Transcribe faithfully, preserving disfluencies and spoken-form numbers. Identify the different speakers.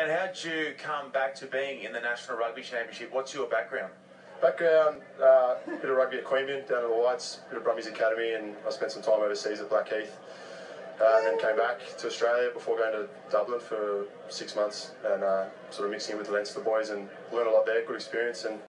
Speaker 1: And how'd you come back to being in the National Rugby Championship? What's your background?
Speaker 2: Background, uh, bit of rugby at Queanbeyan, down at the Whites, bit of Brumbies Academy, and I spent some time overseas at Blackheath. Uh, and then came back to Australia before going to Dublin for six months and uh, sort of mixing in with the Leinster boys and learned a lot there, good experience. And